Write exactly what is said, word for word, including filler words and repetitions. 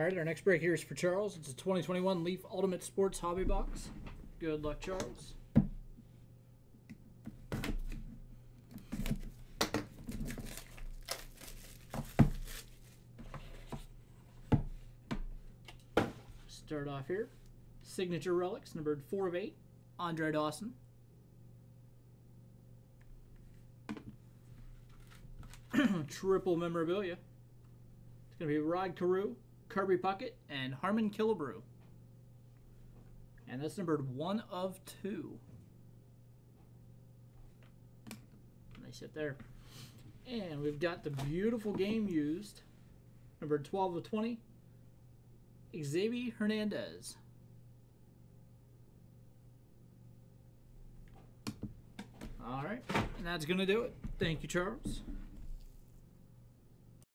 right, our next break here is for Charles. It's a twenty twenty-one Leaf Ultimate Sports Hobby Box. Good luck, Charles. Start off here. Signature Relics, numbered four of eight. Andre Dawson. Triple Memorabilia. It's going to be Rod Carew, Kirby Puckett, and Harmon Killebrew. And that's numbered one of two. Nice hit there. And we've got the beautiful game used. Numbered twelve of twenty. Xavier Hernandez. All right. And that's going to do it. Thank you, Charles.